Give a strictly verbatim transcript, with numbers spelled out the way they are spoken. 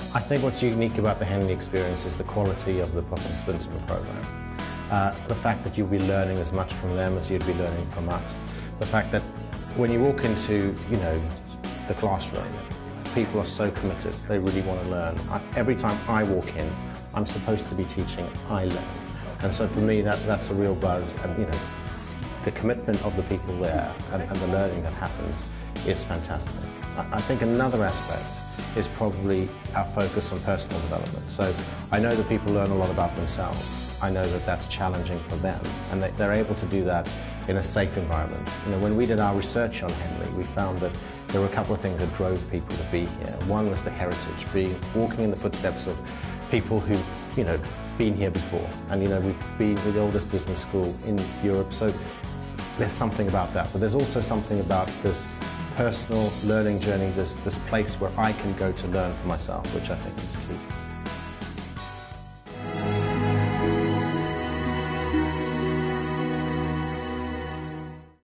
I think what's unique about the Henley experience is the quality of the participants in the program. Uh, the fact that you'll be learning as much from them as you'd be learning from us. The fact that when you walk into, you know, the classroom, people are so committed, they really want to learn. I, every time I walk in, I'm supposed to be teaching, I learn. And so for me, that, that's a real buzz, and you know, the commitment of the people there and, and the learning that happens is fantastic. I, I think another aspect is probably our focus on personal development. So I know that people learn a lot about themselves. I know that that's challenging for them, and they, they're able to do that in a safe environment. You know, when we did our research on Henley, we found that there were a couple of things that drove people to be here. One was the heritage, being walking in the footsteps of people who, you know, been here before. And you know, we've been with the oldest business school in Europe, so there's something about that. But there's also something about this personal learning journey, this, this place where I can go to learn for myself, which I think is key.